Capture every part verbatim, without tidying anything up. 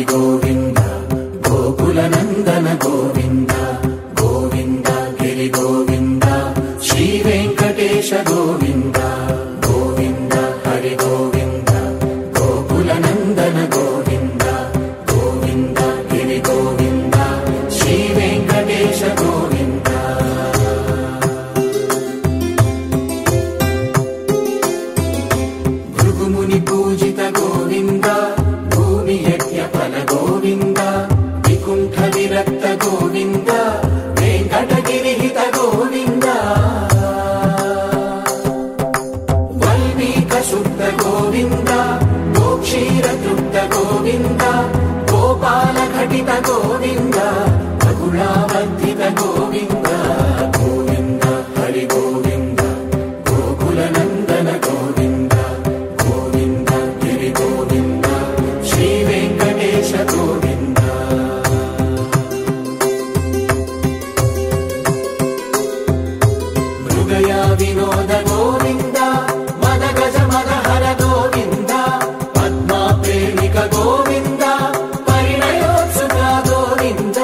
హరి గోవింద గోకుల నందన గోవింద గోవింద గిరి గోవింద శ్రీ వెంకటేశ గోవింద గోవింద హరి గోవింద గోకుల నందన గోవింద గోవింద గిరి గోవింద శ్రీ వెంకటేశ గోవింద భృగుముని పూజిత గోవింద భూమి యజ్ఞ ఫల గోవింద వికుంఠ విరక్త గోవింద వెంకటగిరిహిత గోవింద వల్మీక శుద్ధ గోవింద గోక్షీర తృప్త గోవింద గోపాల ఘటిత గోవింద బహుళావర్ధిత గోవింద గోవింద హరి గోవింద గోకుల నందన గోవింద గోవింద గిరి గోవింద శ్రీ వెంకటేశ గోవింద మృగయా వినోద గోవింద మద గజ మద హర గోవింద పద్మా ప్రేమిక గోవింద పరిణయోత్సుక గోవింద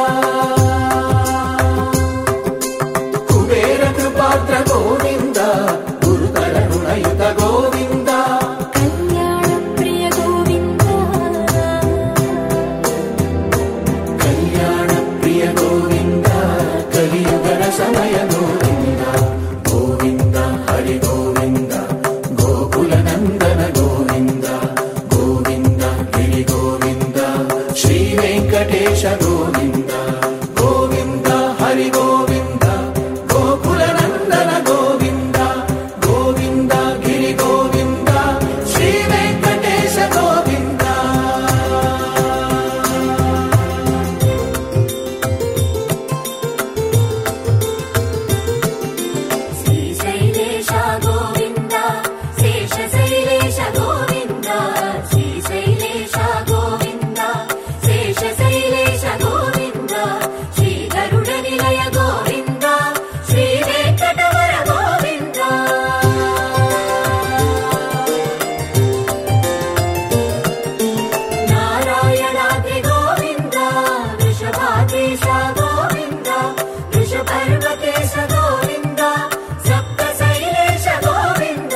కుబేర కృపాత్ర గోవింద గురుతర రుణయుత గోవింద కళ్యాణ ప్రియ గోవింద కళ్యాణ ప్రియ గోవింద కలియుగర సమయ గోవింద గోవింద హరి గోవింద గోకుల నందన గోవింద గోవింద గిరి గోవింద శ్రీ వెంకటేశ గోవింద గోవింద హరి గోవింద గోకుల నందన గోవింద గోవింద గిరి గోవింద శ్రీ వెంకటేశ గోవింద శ్రీశైలేశ గోవింద శేషశైలేశ గోవింద శ్రీశైలేశ గోవింద శేషశైలేశ గోవింద శ్రీ గరుడ నిలయ గోవింద శ్రీ వెంకటవర గోవింద నారాయణాద్రి గోవింద వృషభాద్రీశ గోవింద వృషపర్వతేశ గోవింద సప్తశైలేశ గోవింద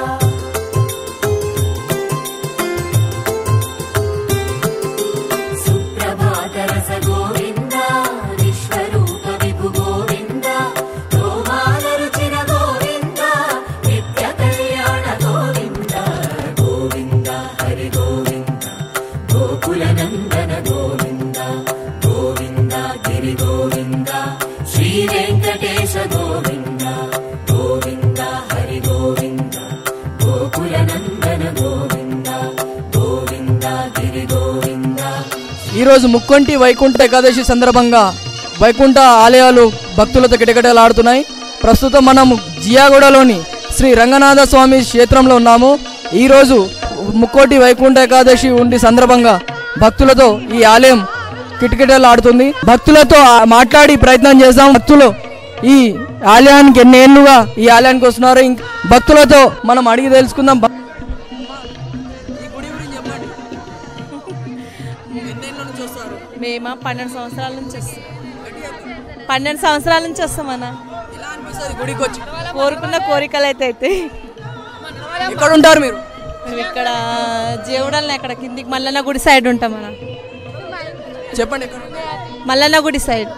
సుప్రభాతరస గోవింద విశ్వరూప విభు గోవింద గోమాల రుచిర గోవింద నిత్య కళ్యాణ గోవింద గోవింద హరి గోవింద గోకుల నందన గోవింద గోవింద గిరి గోవింద శ్రీ వెంకటేశ గోవింద గోవింద హరి గోవింద గోకుల నందన గోవింద గోవింద గిరి గోవింద. ఈరోజు ముక్కొంటి వైకుంఠ ఏకాదశి సందర్భంగా వైకుంఠ ఆలయాలు భక్తులతో కిటకిటలాడుతున్నాయి. ప్రస్తుతం మనము జియాగూడలోని శ్రీ రంగనాథ స్వామి క్షేత్రంలో ఉన్నాము. ఈరోజు ముక్కోటి వైకుంఠ ఏకాదశి ఉండి సందర్భంగా భక్తులతో ఈ ఆలయం కిటకిటలాడుతుంది. భక్తులతో ఆ- మాట్లాడి ప్రయత్నం చేద్దాం. భక్తులు ఈ ఆలయానికి ఎన్ని ఏళ్ళుగా ఈ ఆలయానికి వస్తున్నారు, ఇంక భక్తులతో మనం అడిగి తెలుసుకుందాం. భ- మేమా పన్నెండు సంవత్సరాల నుంచి వస్తాం పన్నెండు సంవత్సరాల నుంచి వస్తామన్నా. గుడికి వచ్చి కోరుకున్న కోరికలు అయితే అయితే ఎక్కడ ఉంటారు మీరు? మేము ఇక్కడ జీవుడల్ని అక్కడ కిందికి మల్లన్న గుడి సైడ్ ఉంటాం అన్న. చెప్పండి ఎక్కడ? మల్లన్న గుడి సైడ్.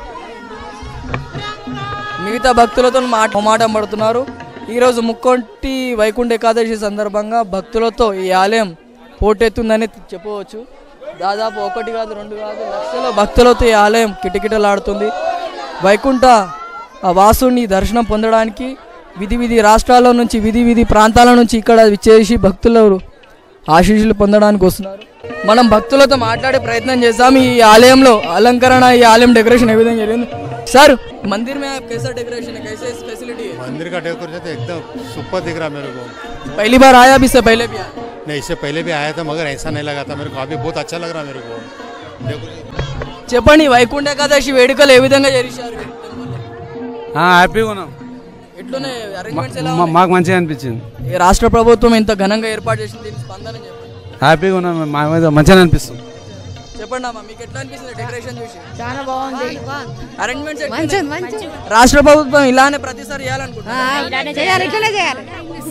మిగతా భక్తులతో మాట మొమాటం పడుతున్నారు. ఈరోజు ముక్కొంటి వైకుంఠ ఏకాదశి సందర్భంగా భక్తులతో ఈ ఆలయం పోటెత్తుందని చెప్పవచ్చు. దాదాపు ఒకటి కాదు రెండు కాదు లక్షల భక్తులతో ఈ ఆలయం కిటకిటలాడుతుంది. వైకుంఠ ఆ వాసుని దర్శనం పొందడానికి విధి విధి రాష్ట్రాల నుంచి విధి విధి ప్రాంతాల నుంచి ఇక్కడ విచ్చేసి భక్తులు ఆశీస్సులు పొందడానికి వస్తున్నారు. మనం భక్తులతో మాట్లాడే ప్రయత్నం చేస్తాం. ఈ ఆలయంలో అలంకరణ, ఈ ఆలయం డెకరేషన్ ఏ విధంగా జరిగింది? सर मंदिर में आप कैसा डेकोरेशन है, कैसे फैसिलिटी है? मंदिर का डेकोरेशन तो एकदम सुपर दिख रहा मेरे को। पहली बार आया अभी से पहले भी आया? नहीं, इससे पहले भी आया था मगर ऐसा नहीं लगा था मेरे को। अभी बहुत अच्छा लग रहा मेरे को। చెప్పండి వైకుంఠ ఏకాదశి వేడుకలు ఏ విధంగా చేశారు? హ్యాపీగా ఉన్నాం. ఎట్లునే అరేంజ్మెంట్స్ ఎలా మా- మాకు మంచిగా అనిపించింది. ఈ రాష్ట్ర ప్రభుత్వం ఇంత ఘనంగా ఏర్పాటు చేసింది, దీని స్పందన చెప్పండి. హ్యాపీగా ఉన్నాం, మా మీద మంచిగా అనిపిస్తుంది. చెప్పండి అమ్మా, మీకు ఎట్లా అనిపిస్తుంది డెకరేషన్ చూసి? చాలా బాగుంది. అరేంజ్మెంట్స్ మంచిది మంచి. రాష్ట్ర ప్రభుత్వం ఇలానే ప్రతిసారి చేయాలనుకుంటున్నా. చేయాలి, ఇట్లనే చేయాలి.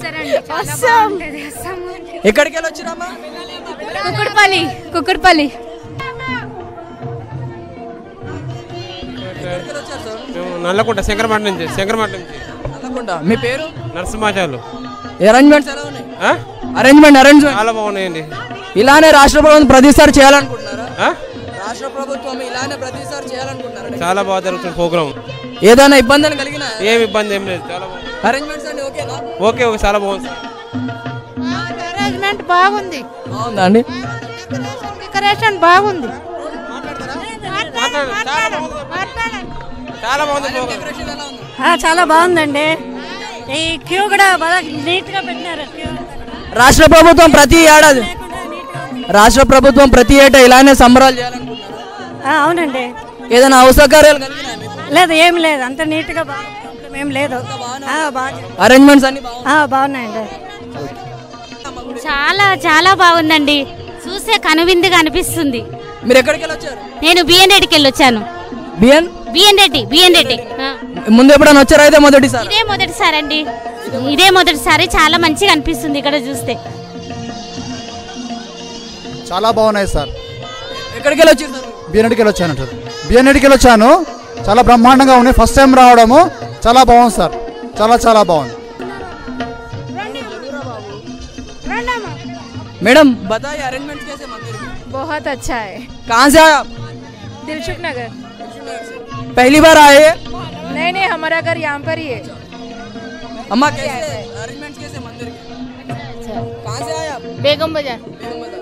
ఎక్కడికి వెళ్ళి వచ్చిరమ్మా? కుక్కడపల్లి. కుక్కడపల్లి నల్లకుంట శంకరమాట నుంచి. శంకరమాట నుంచి నల్లకుంట. మీ పేరు? నరసింహాచార్యులు. అరేంజ్మెంట్స్ ఎలా ఉన్నాయి? అరేంజ్మెంట్ అరేంజ్మెంట్ చాలా బాగున్నాయండి. ఇలానే రాష్ట్ర ప్రభుత్వం ప్రతిసారి చేయాలనుకుంటున్నారా? రాష్ట్ర ప్రభుత్వం ఇలానే ప్రతిసారి చేయాలనుకుంటున్నారా? చాలా బాగా జరుగుతుంది ప్రోగ్రామ్. ఏదైనా ఇబ్బందులు కలిగినా? ఏమి ఇబ్బంది ఏం లేదు, చాలా బాగుంది. అరేంజ్మెంట్స్ అన్ని ఓకేనా? ఓకే ఓకే, చాలా బాగుంది. అరేంజ్మెంట్ బాగుంది. బాగుందా అండి? డెకరేషన్ బాగుంది. చాలా బాగుంది. చాలా బాగుందండి. ఈ క్యూ కూడా బాగా నీట్ గా పెట్టినారు. రాష్ట్ర ప్రభుత్వం ప్రతి ఏడాది రాష్ట్ర ప్రభుత్వం ప్రతి ఏటా ఇలానే సంబరాలు చేయాలనుకుంటున్నారా? అవునండి. ఏదైనా అవసరకార్యాలు కలిగినా? లేదు, ఏం లేదు, అంత నీట్ గా ఏం లేదు. అరేంజ్మెంట్స్ అన్ని బాగున్నాయండి. చాలా చాలా బాగుందండి. చూసే కనువిందుగా అనిపిస్తుంది. మీరు ఎక్కడికి వెళ్ళి వచ్చారు? నేను బిఎన్ రెడ్డికి వెళ్ళి వచ్చాను. B N B N Reddy B N Reddy ముందు ఎప్పుడైనా వచ్చారా? అయితే మొదటిసారి? ఇదే మొదటిసారి అండి. ఇదే మొదటిసారి. చాలా మంచిగా అనిపిస్తుంది ఇక్కడ చూస్తే. చాలా బాగున్నాయి సార్. ఎక్కడికి వెళ్ళి వచ్చారు? బిఎన్ఎడికి వెళ్ళి వచ్చాను సార్. బిఎన్ఎడికి వెళ్ళి వచ్చాను. చాలా బ్రహ్మాండంగా ఉన్నాయి. ఫస్ట్ టైం రావడము చాలా బాగుంది సార్. చాలా చాలా బాగుంది. मैडम बताइए अरेंजमेंट कैसे मंदिर में? बहुत अच्छा है. कहाँ से आए आप? दिलसुख नगर. पहली बार आए? नहीं नहीं, हमारा घर यहाँ पर ही है. अम्मा कैसे अरेंजमेंट कैसे मंदिर के? कहाँ से आए आप? बेगम बाजार. बेगम बाजार.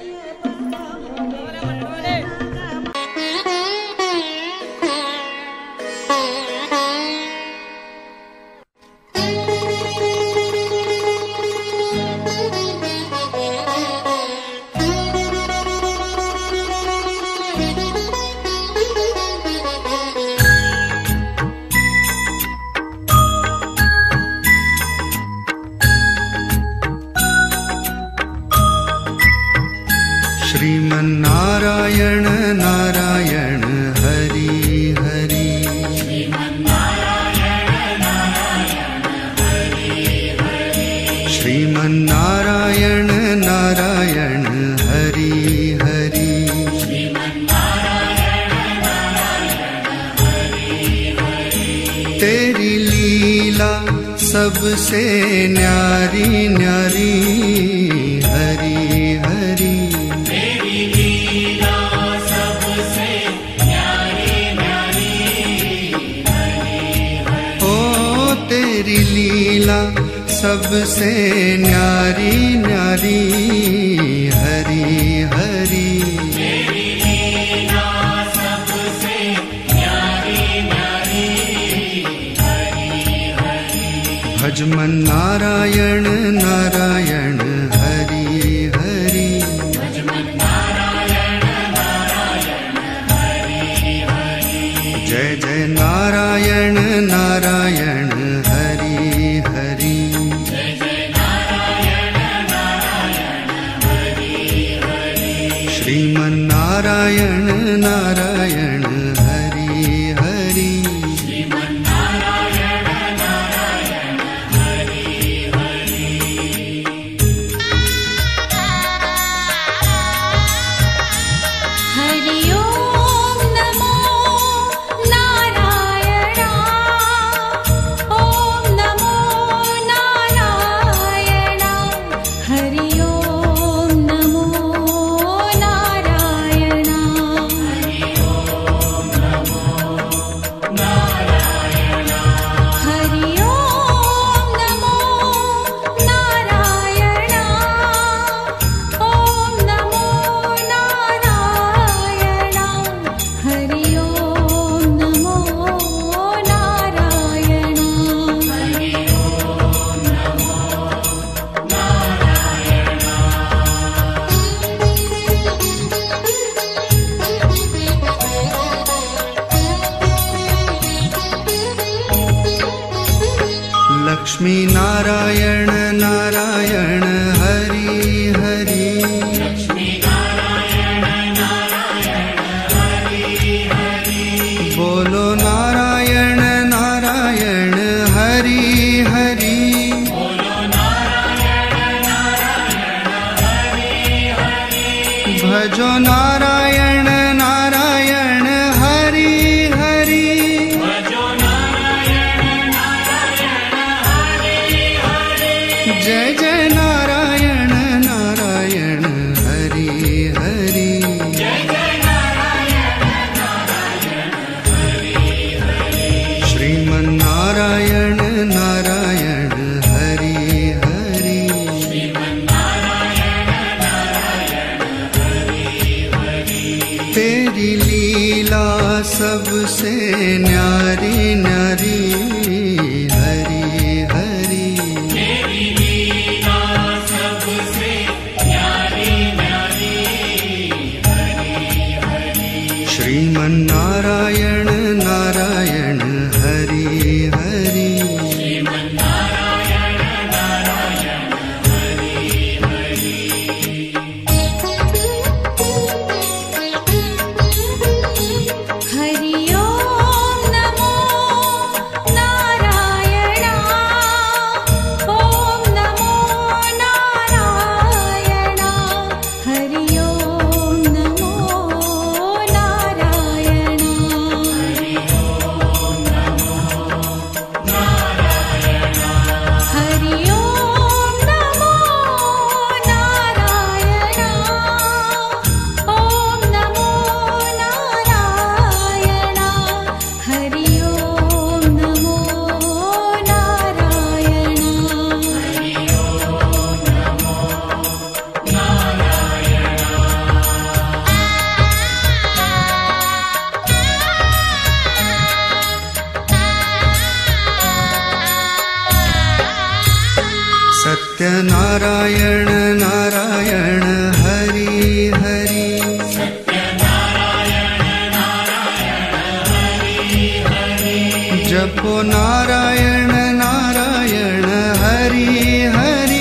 श्रीमन्नारायण नारायण हरि हरि. श्रीमन्नारायण नारायण हरि हरि. तेरी लीला सबसे न्यारी न्यारी हरि हरि. तेरी लीला सबसे न्यारी न्यारी हरि हरि. भजमन नारायण नारायण हरि हरि. जय जय नारायण नारायण हरि हरि. श्रीमन्नारायण नारायण हरि हरि. हरि ओम नमो नारायणा. ओम नमो नारायणा. हरि ओम नमो नारायणा. हरि ओम नमो नारायणा. हरि ओम नमो नारायणा. ओम नमो नारायणा. हरि ओम नमो नारायणा. हरि ओम नमो लक्ष्मी नारायण नारायण हरि हरि. लक्ष्मी नारायण नारायण भजो नारायण नारायण हरि हरि जय जय नारायण नारायण हरि हरि श्रीमन्नारायण नारायण हरि हरि तेरी लीला सबसे न्यारी न्यारी हरि हरि श्रीमन्नारायण नारायण हरि हरि हरि ओम नमो नारायण ओम नमो नारायण हरि ओम नमो नारायण हरि ओम नमो नारायण ओम नमो नारायण हरि ओम नमो नारायण सत्यनारायण नारायण हरि हरि जपो नारायण नारायण हरि हरि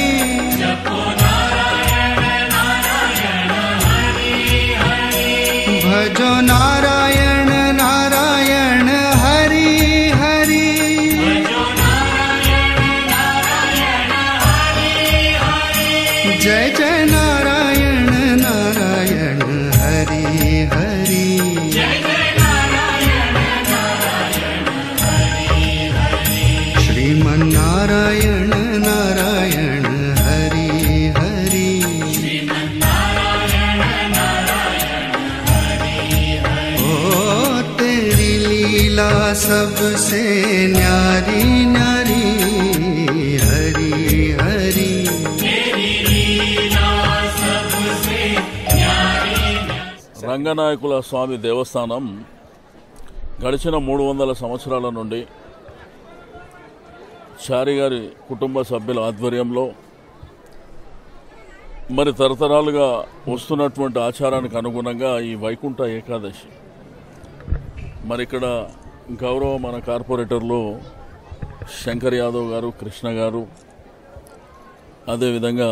भजो नारायण नारायण हरि हरि जय जय नारायण नारायण हरि हरि श्रीमन्नारायण नारायण हरि हरि ओ तेरी लीला सबसे न्यारी न्यारी हरि हरि రంగనాయకుల స్వామి దేవస్థానం గడిచిన మూడు వందల సంవత్సరాల నుండి చారి గారి కుటుంబ సభ్యుల ఆధ్వర్యంలో మరి తరతరాలుగా వస్తున్నటువంటి ఆచారానికి అనుగుణంగా ఈ వైకుంఠ ఏకాదశి మరి ఇక్కడ గౌరవ మన కార్పొరేటర్లు శంకర్ యాదవ్ గారు, కృష్ణ గారు, అదేవిధంగా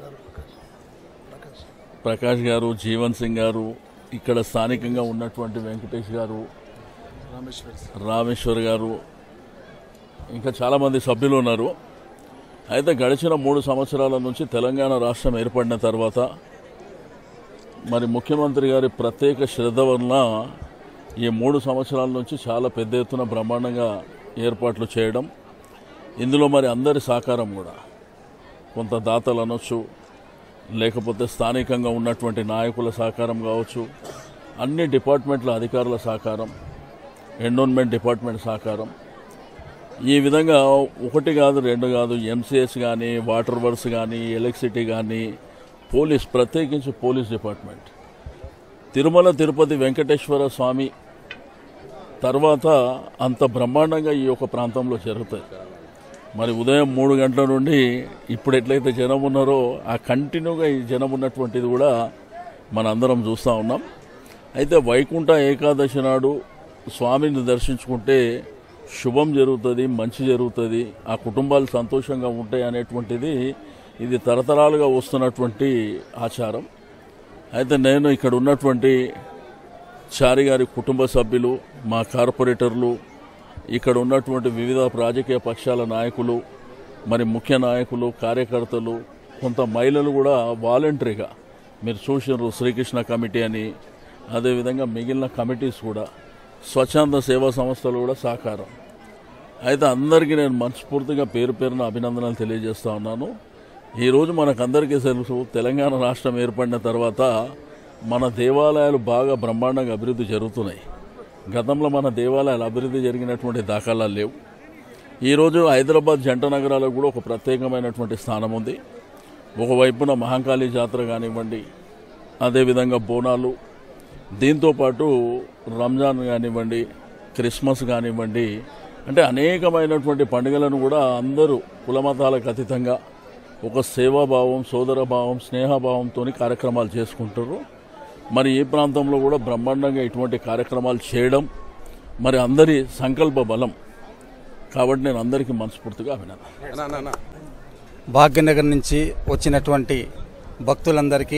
ప్రకాష్ గారు, జీవన్ సింగ్ గారు, ఇక్కడ స్థానికంగా ఉన్నటువంటి వెంకటేష్ గారు, రామేశ్వర్ గారు, ఇంకా చాలామంది సభ్యులు ఉన్నారు. అయితే గడిచిన మూడు సంవత్సరాల నుంచి తెలంగాణ రాష్ట్రం ఏర్పడిన తర్వాత మరి ముఖ్యమంత్రి గారి ప్రత్యేక శ్రద్ధ వలన ఈ మూడు సంవత్సరాల నుంచి చాలా పెద్ద ఎత్తున బ్రహ్మాండంగా ఏర్పాట్లు చేయడం, ఇందులో మరి అందరి సహకారం కూడా, కొంత దాతలు అనొచ్చు, లేకపోతే స్థానికంగా ఉన్నటువంటి నాయకుల సహకారం కావచ్చు, అన్ని డిపార్ట్మెంట్ల అధికారుల సహకారం, ఎండోన్మెంట్ డిపార్ట్మెంట్ సహకారం, ఈ విధంగా ఒకటి కాదు రెండు కాదు, ఎంసీఎస్ కానీ, వాటర్ వర్క్స్ కానీ, ఎలక్ట్రిసిటీ కానీ, పోలీస్, ప్రత్యేకించి పోలీస్ డిపార్ట్మెంట్, తిరుమల తిరుపతి వెంకటేశ్వర స్వామి తర్వాత అంత బ్రహ్మాండంగా ఈ యొక్క ప్రాంతంలో జరుగుతాయి. మరి ఉదయం మూడు గంటల నుండి ఇప్పుడు ఎట్లయితే జనం ఉన్నారో ఆ కంటిన్యూగా ఈ జనం ఉన్నటువంటిది కూడా మన అందరం చూస్తూ ఉన్నాం. అయితే వైకుంఠ ఏకాదశి నాడు స్వామిని దర్శించుకుంటే శుభం జరుగుతుంది, మంచి జరుగుతుంది, ఆ కుటుంబాలు సంతోషంగా ఉంటాయి అనేటువంటిది ఇది తరతరాలుగా వస్తున్నటువంటి ఆచారం. అయితే నేను ఇక్కడ ఉన్నటువంటి చారి గారి కుటుంబ సభ్యులు, మా కార్పొరేటర్లు, ఇక్కడ ఉన్నటువంటి వివిధ రాజకీయ పక్షాల నాయకులు, మరి ముఖ్య నాయకులు, కార్యకర్తలు, కొంత మహిళలు కూడా వాలంటరీగా మీరు చూసినారు శ్రీకృష్ణ కమిటీ అని, అదేవిధంగా మిగిలిన కమిటీస్ కూడా, స్వచ్ఛంద సేవా సంస్థలు కూడా సహకారం. అయితే అందరికీ నేను మనస్ఫూర్తిగా పేరు పేరున అభినందనలు తెలియజేస్తా ఉన్నాను. ఈరోజు మనకందరికీ తెలుసు, తెలంగాణ రాష్ట్రం ఏర్పడిన తర్వాత మన దేవాలయాలు బాగా బ్రహ్మాండంగా అభివృద్ధి జరుగుతున్నాయి. గతంలో మన దేవాలయాలు అభివృద్ధి జరిగినటువంటి దాఖలాలు లేవు. ఈరోజు హైదరాబాద్ జంట నగరాలకు కూడా ఒక ప్రత్యేకమైనటువంటి స్థానం ఉంది. ఒకవైపున మహంకాళి జాతర కానివ్వండి, అదేవిధంగా బోనాలు, దీంతోపాటు రంజాన్ కానివ్వండి, క్రిస్మస్ కానివ్వండి, అంటే అనేకమైనటువంటి పండుగలను కూడా అందరూ కులమతాలకు అతీతంగా ఒక సేవాభావం, సోదరభావం, స్నేహభావంతో కార్యక్రమాలు చేసుకుంటారు. మరి ఈ ప్రాంతంలో కూడా బ్రహ్మాండంగా ఇటువంటి కార్యక్రమాలు చేయడం మరి అందరి సంకల్ప బలం. కాబట్టి నేను అందరికీ మనస్ఫూర్తిగా అభినందన. భాగ్యనగర్ నుంచి వచ్చినటువంటి భక్తులందరికీ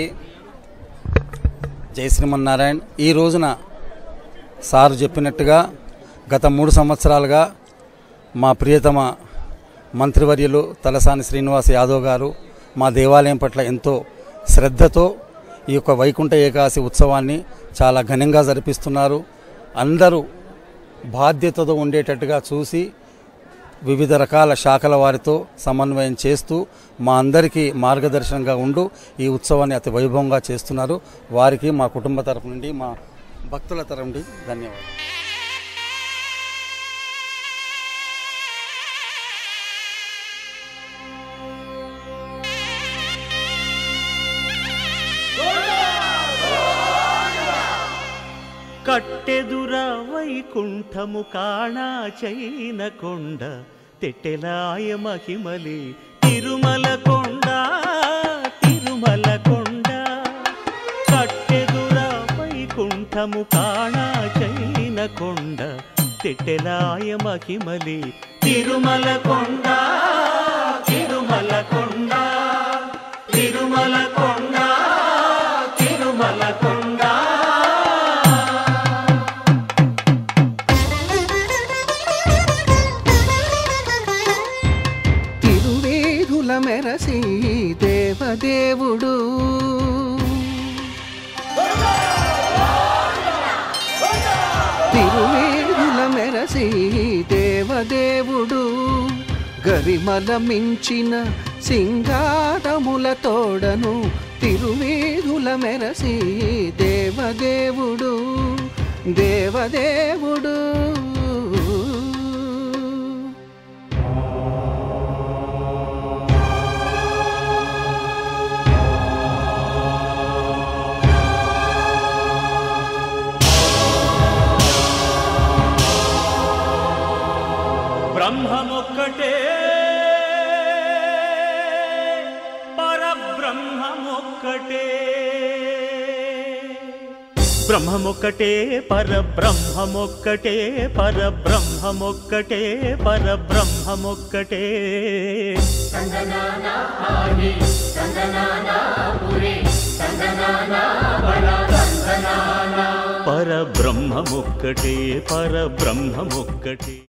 జై శ్రీమన్నారాయణ. ఈ రోజున సారు చెప్పినట్టుగా గత మూడు సంవత్సరాలుగా మా ప్రియతమ మంత్రివర్యులు తలసాని శ్రీనివాస్ యాదవ్ గారు మా దేవాలయం పట్ల ఎంతో శ్రద్ధతో ఈ యొక్క వైకుంఠ ఏకాదశి ఉత్సవాన్ని చాలా ఘనంగా జరిపిస్తున్నారు. అందరూ బాధ్యతతో ఉండేటట్టుగా చూసి వివిధ రకాల శాఖల వారితో సమన్వయం చేస్తూ మా అందరికీ మార్గదర్శనంగా ఉంటూ ఈ ఉత్సవాన్ని అతి వైభవంగా చేస్తున్నారు. వారికి మా కుటుంబ తరఫు నుండి, మా భక్తుల తరఫు నుండి ధన్యవాదాలు. కట్టెదుర వైకుంఠము కాణా చైన కొండ తెట్టెలాయ మహిమలి తిరుమల కొండ తిరుమల కొండ. కట్టెదుర వైకుంఠము కాణా చైన కొండ తెట్టెలాయ మహిమలి తిరుమల కొండ తిరుమల కొండ తిరుమల కొండ తిరుమల కొండ. మెరసి దేవదేవుడు తిరువేదుల మెరసి దేవదేవుడు గరిమల మించిన సింగారముల తోడను తిరువేదుల మెరసి దేవదేవుడు దేవదేవుడు. బ్రహ్మమొక్కటే పరబ్రహ్మమొక్కటే బ్రహ్మమొక్కటే పరబ్రహ్మమొక్కటే పరబ్రహ్మమొక్కటే పరబ్రహ్మమొక్కటే. పరబ్రహ్మమొక్కటే పరబ్రహ్మమొక్కటే.